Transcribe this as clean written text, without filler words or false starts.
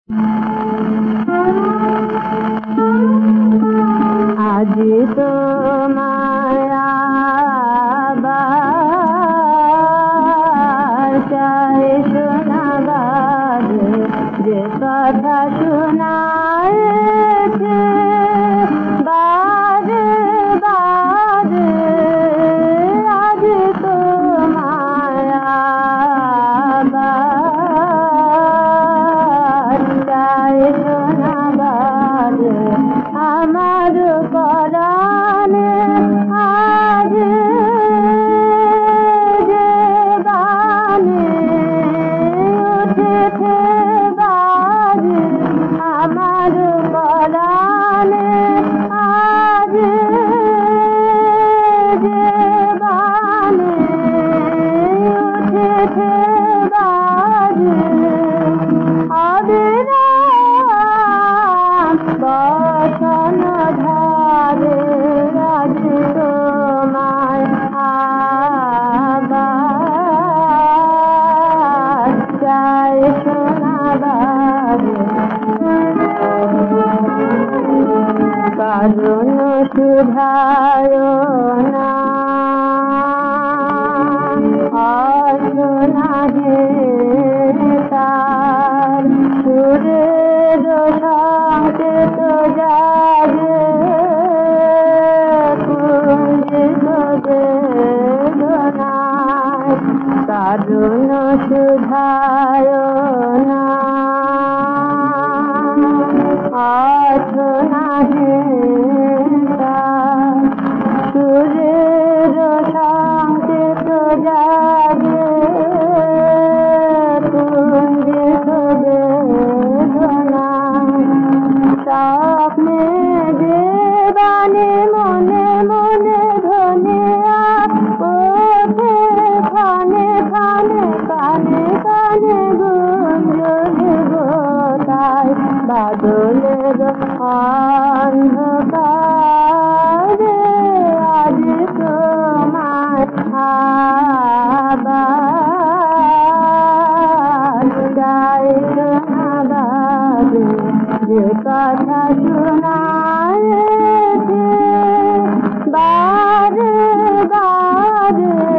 আজ তো মায়া চাই শোনাবার যে কথা শোনায়েছে বারে বারে। আজ তো মায়া চাই শোনাবার আমার পরাণে আজ যে বানে উঠেছে বাজে আমার পরাণে আজ যে বানে উঠেছে বাজে অবিরাম বসন ধারে। আজ তোমায় আবার চাই শোনাবার কারণ শুধায় না অশোনা হে তার সুরের সংকেত জাগে কুঞ্জিত বেদনায় কারণ শুধায় না অশোনা হে তার সুরের সংকেত জাগে কুঞ্জিত বেদনায় স্বপ্নে যে বানে মনে মনে ধ্বনি ওঠে খানে খানে কানে কানে গুঞ্জনে গোতায় বাদলের অন্ধকারে। আজ তোমায় আবার চাই শোনাবার যে কথা শোনায়েছে বারে বারে।